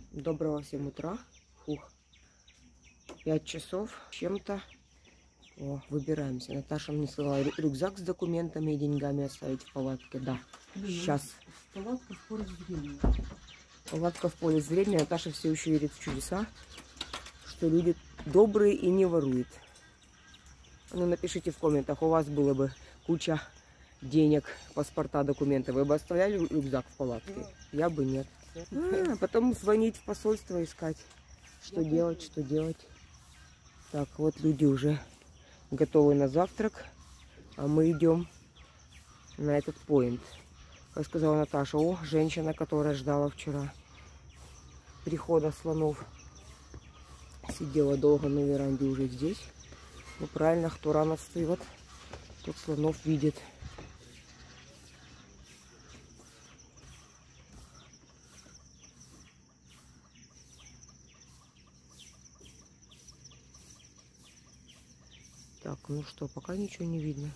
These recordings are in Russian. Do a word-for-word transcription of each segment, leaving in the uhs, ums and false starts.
Доброго всем утра. Фух. пять часов чем-то. О, выбираемся. Наташа мне сказала рюкзак с документами и деньгами оставить в палатке. Да. Сейчас. Палатка в поле зрения. Палатка в поле зрения. Наташа все еще верит в чудеса, что люди добрые и не воруют. Ну, напишите в комментах, у вас было бы куча денег, паспорта, документы. Вы бы оставляли рюкзак в палатке? Я бы нет. А, потом звонить в посольство, искать, что делать, что делать. Так, вот люди уже готовы на завтрак, а мы идем на этот поинт. Как сказала Наташа, о, женщина, которая ждала вчера прихода слонов, сидела долго на веранде, уже здесь. Ну правильно, кто рано встает, тот слонов видит. Так, ну что, пока ничего не видно.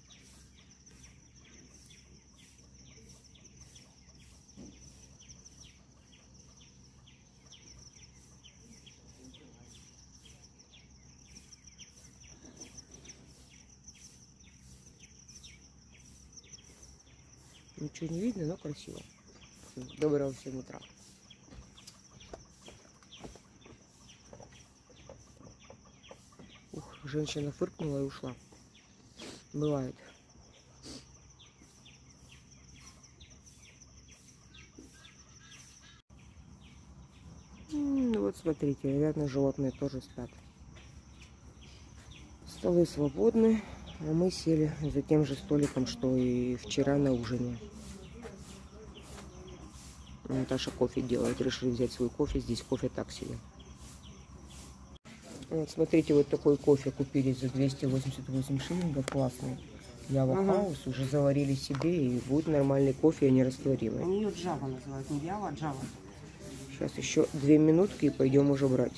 Ничего не видно, но красиво. Доброго всем утра. Ух, женщина фыркнула и ушла. Бывает. Ну вот смотрите, наверное, животные тоже спят. Столы свободны, а мы сели за тем же столиком, что и вчера на ужине. Наташа кофе делает, решили взять свой кофе, здесь кофе так себе. Вот смотрите, вот такой кофе купили за двести восемьдесят восемь шиллингов, классный. Ява Ага. Хаус, уже заварили себе, и будет нормальный кофе, а не растворимый. Они ее Java называют, не Ява, а Java. Сейчас еще две минутки и пойдем уже брать.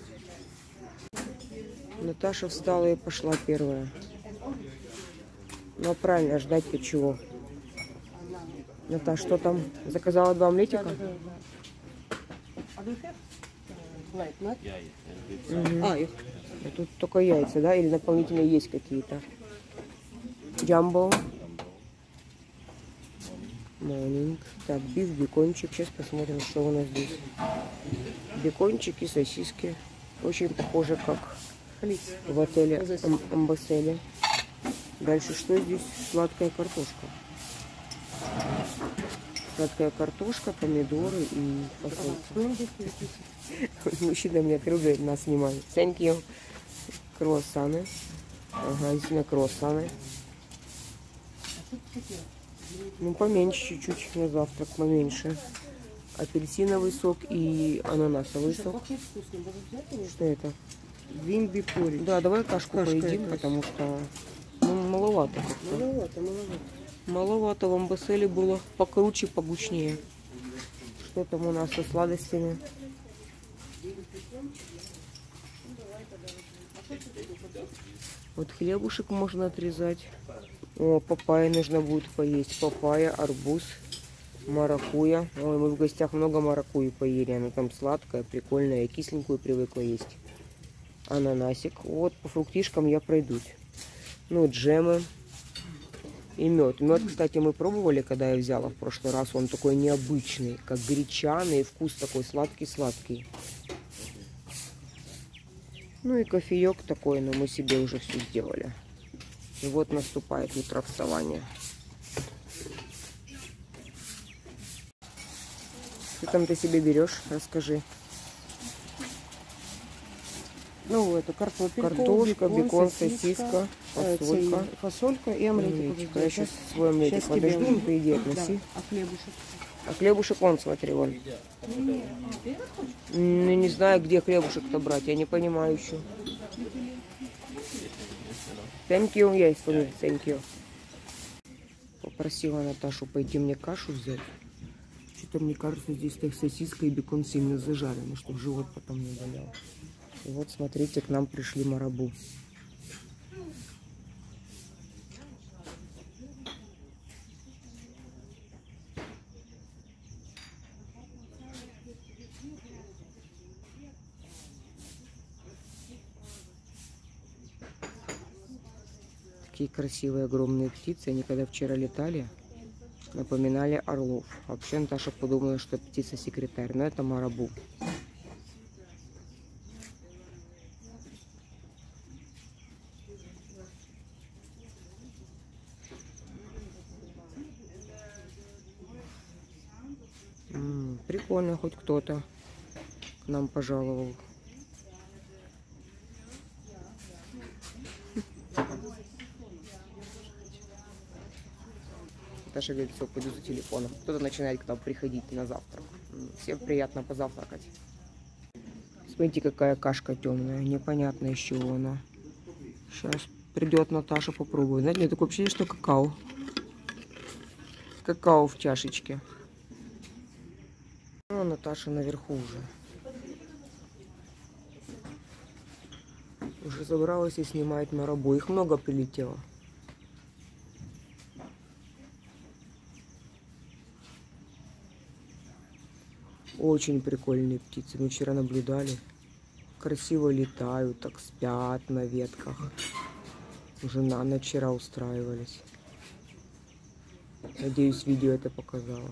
Наташа встала и пошла первая. Ну правильно, ждать-то чего? Наташа, что там? Заказала два омлетика? Угу. А, их. А тут только яйца, да? Или дополнительно есть какие-то? Джамбо. Morning. Так, биф, бекончик. Сейчас посмотрим, что у нас здесь. Бекончики, сосиски. Очень похоже, как в отеле Ам Амбасселе. Дальше что здесь? Сладкая картошка. Сладкая картошка, помидоры и фасолька. Мужчина меня трогает, нас снимает. Thank you. Круассаны. Ага, здесь на круассаны. Ну, поменьше чуть-чуть на завтрак, поменьше. Апельсиновый сок и ананасовый сок. Что это? Вимби поридж. Да, давай кашку Кашка поедим, это. потому что ну, маловато. Маловато, маловато. Маловато, в Амбасселе было покруче, погучнее. Что там у нас со сладостями? Вот хлебушек можно отрезать. О, папайя нужно будет поесть. Папайя, арбуз, маракуйя. Ой, мы в гостях много маракуйи поели. Она там сладкая, прикольная. Я кисленькую привыкла есть. Ананасик. Вот по фруктишкам я пройдусь. Ну, джемы. И мед. Мед, кстати, мы пробовали, когда я взяла в прошлый раз. Он такой необычный, как гречаный. Вкус такой сладкий-сладкий. Ну и кофеек такой, но мы себе уже все сделали. И вот наступает утро вставания. Что там ты себе берешь? Расскажи. Ну, это картофель, Картошка, бекон, бекон, сосиска, сосиска, фасолька. фасолька и омлетик. Омлетик. Я сейчас свой омлетик Сейчас подожду, тебе. ну ты иди относи. Да. А хлебушек? А хлебушек вон, смотри, вон. Ну, не знаю, где хлебушек-то брать, я не понимаю еще. Thank you, yes, for me. Thank you. Попросила Наташу пойти мне кашу взять. Что-то мне кажется, здесь так сосиска и бекон сильно зажарены, чтобы живот потом не болел. И вот, смотрите, к нам пришли марабу. Такие красивые огромные птицы. Они когда вчера летали, напоминали орлов. Вообще Наташа подумала, что птица-секретарь, но это марабу. М-м, прикольно, хоть кто-то к нам пожаловал. Наташа говорит, все, пойду за телефоном. Кто-то начинает к нам приходить на завтрак. Всем приятно позавтракать. Смотрите, какая кашка темная. Непонятно, из чего она. Сейчас придет Наташа, попробует. Знаете, у меня такое ощущение, что какао. Какао в чашечке. Ну, Наташа наверху уже. Уже забралась и снимает марабу. Их много прилетело. Очень прикольные птицы. Мы вчера наблюдали. Красиво летают, так спят на ветках. Уже на ночь вчера устраивались. Надеюсь, видео это показало.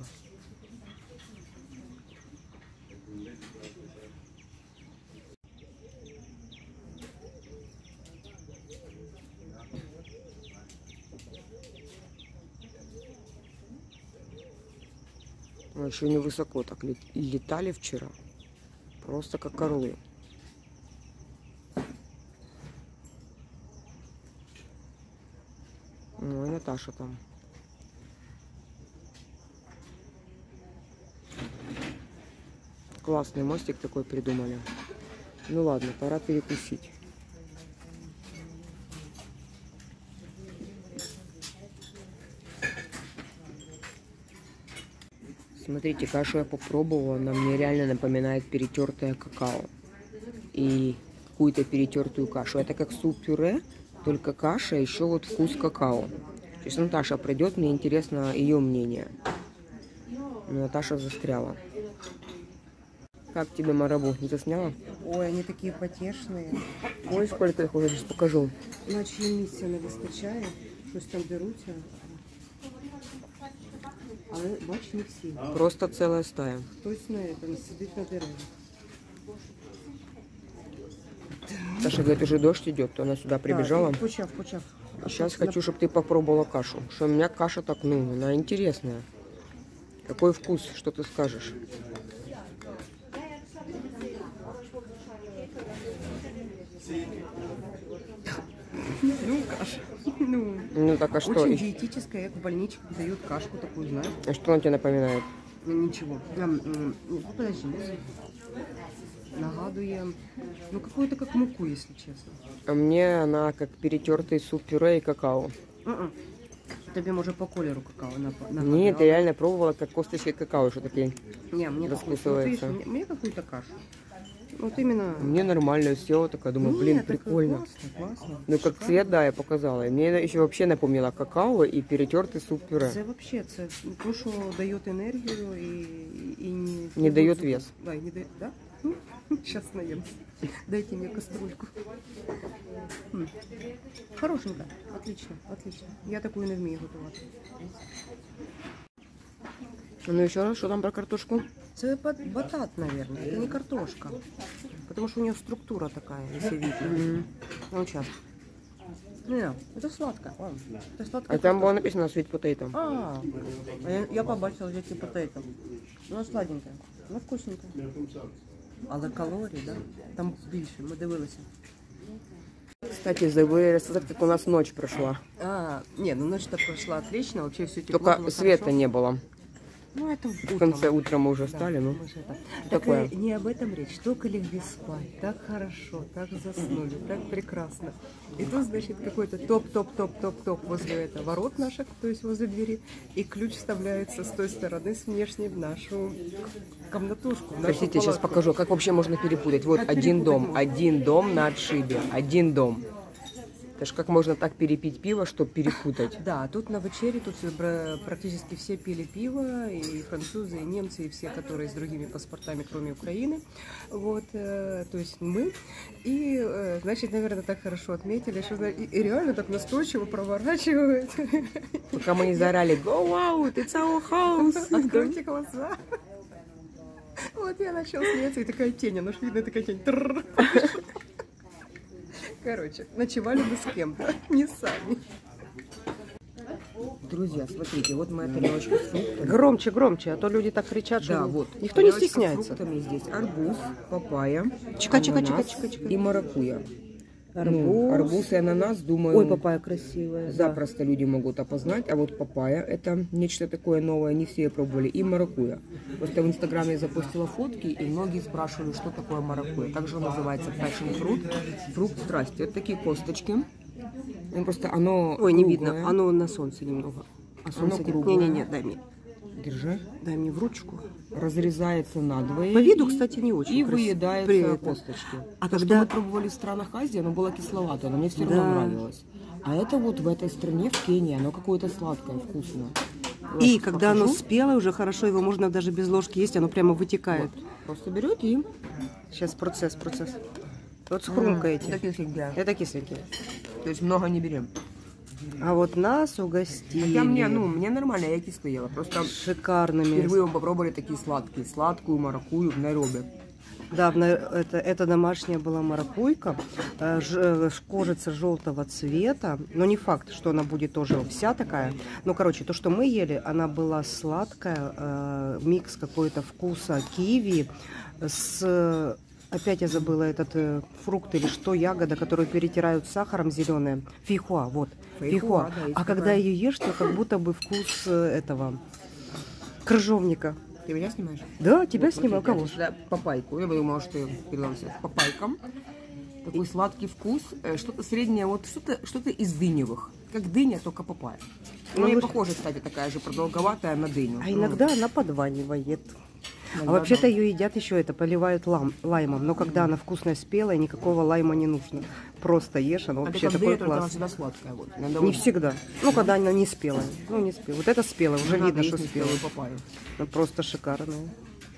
Еще невысоко так летали вчера. Просто как орлы. Ну и Наташа там. Классный мостик такой придумали. Ну ладно, пора перекусить. Смотрите, кашу я попробовала, она мне реально напоминает перетертое какао. И какую-то перетертую кашу. Это как суп-пюре, только каша, еще вот вкус какао. То есть Наташа придет, мне интересно ее мнение. Но Наташа застряла. Как тебе марабу? Не засняла? Ой, они такие потешные. Ой, сколько их уже, сейчас покажу. Наче місця не вистачає, щось там беруться. Але, бач, не всі. Просто целая стая. Хтось на этом сидить на дереві. Саша говорит, уже дождь идет, то она сюда прибежала. Так, почав, почав. А Сейчас тут хочу, чтобы ты попробовала кашу. Что у меня каша так, ну, она интересная. Какой вкус, что ты скажешь? Ну, каша. Ну, Ну так а что? очень диетическая, как в больничке дают кашку такую, знаешь. А что она тебе напоминает? Ну, ничего. Ам, м, Подожди. Нагадує, ну, какую-то как муку, если честно. А мне она как перетертый суп-пюре и какао. М-м. Тебе може по кольору какао нагадує. Нет, я реально пробовала, как косточки какао, что такие. Не, мне раскусывается. какую-то, мне какую-то кашу. Вот именно. Мне нормально съела, такая, думаю, Нет, блин, так прикольно. Классно, классно. Ну как Шикарно. цвет, да, я показала. И мне еще вообще напомнила какао и перетертый суп-пюре. Це вообще, це то, що дає енергію і, і не... Не дает вес. Да, и не дает, да? Ну, сейчас наемся. Дайте мне кастрюльку. М. Хорошенько, отлично, отлично. Я такую не вмію готувати. Ну еще раз, что там про картошку? Це бат- батат, наверное, это не картошка. Потому что у нее структура такая, если видно. Мгм. Ну, сейчас. Не, это сладко. О, это сладко. А там было написано sweet potato. А, а я, я побачила які потейто. Ну, сладеньке, ну вкусненьке. Але калорій, да? Там більше, ми дивилися. Кстати, забыли рассказать, как у нас ночь прошла. А, не, ну ночь-то прошла отлично, вообще все тепло. Только было света хорошо. не было. Ну, это В конце утра мы уже Да, встали, ну. мы же это- что Так такое? э, не об этом речь, только легли спать, так хорошо, так заснули, так прекрасно. И тут, значит, какой-то топ-топ-топ-топ-топ возле этого ворот наших, то есть возле двери, и ключ вставляется с той стороны, с внешней, в нашу комнатушку. в нашу Простите, сейчас палатку. покажу, как вообще можно перепутать. Вот Как один перепутать дом, можно? один дом на отшибе, один дом. Это ж как можно так перепить пиво, чтобы перепутать. Да, тут на вечере тут бра- практически все пили пиво, и французы, и немцы, и все, которые с другими паспортами, кроме Украины. Вот, э, то есть мы. И, э, значит, наверное, так хорошо отметили, что и, и реально так настойчиво проворачивают. Пока мы не заорали «Go out, it's our house!» Откройте глаза. Вот я начал смеяться, и такая тень, она ж видно, такая тень. Трррр. Короче, ночевали мы с кем-то, не сами. Друзья, смотрите, вот моя тарелочка с фруктами. Громче, громче, а то люди так кричат, что Да, вот. никто не Тарелочка с стесняется. фруктами здесь арбуз, папайя, Чика, чика, чика, ананас чика, чика. и маракуйя. Арбуз. Ну, арбуз и ананас, думаю, Ой, папайя красивая. запросто люди могут опознать. А вот папайя, это нечто такое новое, не все пробовали. И маракуйя. Просто в инстаграме я запустила фотки, и многие спрашивали, что такое маракуйя. Также он называется passion fruit, фрукт страсти. Вот такие косточки. Ну, просто оно Ой, не круглое. видно, оно на солнце немного. А солнце нет. круглое. Не-не-не, дай мне. Держи. Дай мне в ручку. Разрезается надвое. По виду, кстати, не очень И красиво. выедается При этом. косточки. А То, когда- что мы пробовали в странах Азии, оно было кисловатое, но мне все равно Да. нравилось. А это вот в этой стране, в Кении, оно какое-то сладкое, вкусное. И Я когда оно покажу. спелое, уже хорошо, его можно даже без ложки есть, оно прямо вытекает. Просто берете и... Сейчас процесс, процесс. Вот схрумкаете. Это кисленькое. Это кисленькие. То есть много не берем. А вот нас угостили Хотя мне, ну, мне нормально, я кисло ела. Просто шикарными. впервые мы попробовали такие сладкие. Сладкую маракую в Найроби. Да, в на- это, это домашняя была маракуйка, э, ж- э, кожица желтого цвета, но не факт, что она будет тоже вся такая. Ну, короче, то, что мы ели, она была сладкая, э, микс какой-то вкуса киви с... Опять я забыла этот э, фрукт или что, ягода, которую перетирают с сахаром, зеленая. Фейхуа, вот. Фейхуа, Фейхуа. да, есть А когда такая. ее ешь, то как будто бы вкус э, этого крыжовника. Ты меня снимаешь? Да, тебя Вот, снимал. смотрите, Кого? я сюда папайку. Я думала, что я передала все с папайком. Такой сладкий вкус. э, Что-то среднее, вот что-то что из дыневых. Как дыня, только папайя. Ну, Ну, мне вы- похоже, кстати, такая же продолговатая на дыню. А иногда она подванивает. А Иногда вообще-то да. ее едят еще это, поливают лам, лаймом. Но когда она вкусная, спелая, никакого лайма не нужно. Просто ешь, она А вообще только такой дыня, только она класс. всегда сладкая. Вот. Иногда Не вот всегда. Ну, когда она не спелая. Ну, не спелая. Вот это спелая, уже надо видно, есть что спелая. неспелую папайю. Ну, просто шикарная.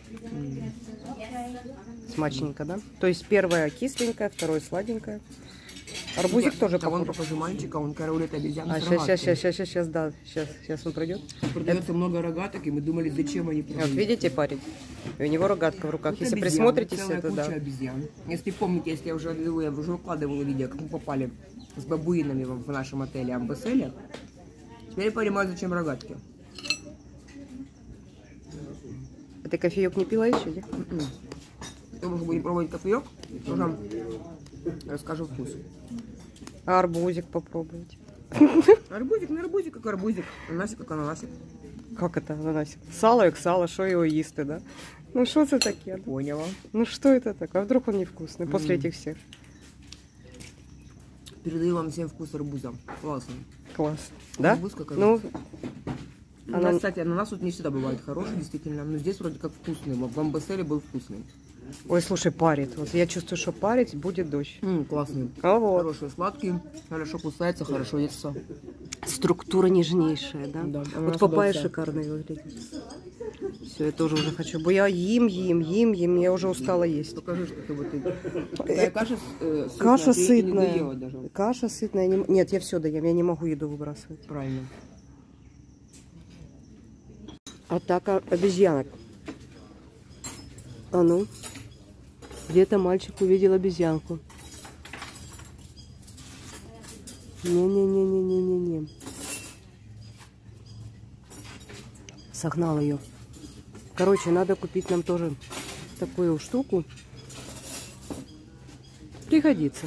Смачненько, да? То есть первая кисленькая, вторая сладенькая. Арбузик Я- тоже а вон похож. покажу мальчика, он караулит обезьяну А с сейчас, сейчас, рогатками. сейчас, сейчас, сейчас, да, сейчас, сейчас он пройдет. Продается много рогаток, и мы думали, зачем они Вот продают. видите, парень, у него рогатка в руках. Тут Если обезьяны, присмотритесь, целая это куча да. обезьян. Если помните, если я уже, я уже выкладывала видео, как мы попали с бабуинами в в нашем отеле Амбасселе. Теперь я понимаю, зачем рогатки. А ты кофеек не пила еще, нет? Потом уже будем пробовать кофеек, тоже расскажу вкус. А арбузик попробуйте. Арбузик, на арбузик, как арбузик, ананасик, как ананасик. Как это ананасик? Сало, як сало, що його їсти, да? Ну що це таке? Поняла. Ну что это такое? А вдруг он невкусный после М. этих всех? Передаю вам всем вкус арбуза. Классно. Класс. Да? Арбуз как Ну, арбуз. У нас, Анан- кстати, ананас тут не всегда бывает хороший, действительно. Но здесь вроде как вкусный. В Амбасселе был вкусный. ой, слушай, парит. Вот я чувствую, что парить будет дождь. М, классный. А вот. Хороший, сладкий, хорошо кусается, хорошо естся. Структура нежнейшая, да? Да, Вот ананас папайя удался. шикарная выглядит. Все, я тоже уже хочу. Бо я ем, ем, ем, ем, я уже устала есть. Покажи, что ты вот... ты- Такая каша э, сытная, Каша ты и не сытная. доела даже. Каша сытная. Не... Нет, я все доем, я не могу еду выбрасывать. Правильно. Атака обезьянок. А ну. Где-то мальчик увидел обезьянку. Не-не-не-не-не-не-не. Согнал ее. Короче, надо купить нам тоже такую штуку. Пригодится.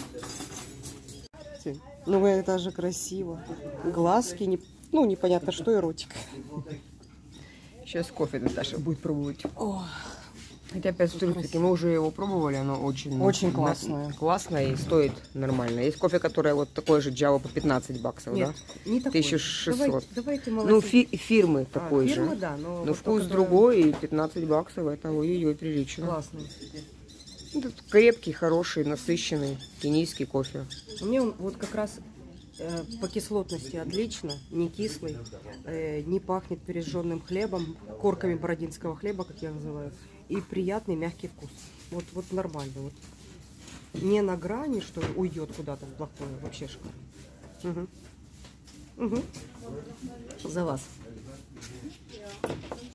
Ну, это же красиво. Глазки, не... ну, непонятно что, и ротик. Сейчас кофе Наташа будет пробовать. Хотя, опять таки, мы уже его пробовали, оно очень... Очень на- классное. Классное и стоит нормально. Есть кофе, которое вот такое же Java по пятнадцать баксов, Нет, да? не такой. тысяча шестьсот. Давайте, давайте Ну, молотить. фи- фирмы А, такой фирма, же. да, но Но вот вкус только другой, и пятнадцать баксов, это ой-ой-ой, прилично. Классный. Ну, тут крепкий, хороший, насыщенный кенийский кофе. Мне он вот как раз э, по кислотности отлично, не кислый, э, не пахнет пережженным хлебом, корками бородинского хлеба, как я называю, и приятный мягкий вкус. Вот, вот нормально. Вот. Не на грани, что уйдет куда-то в плохое, вообще шикарно. Угу. Угу. За вас.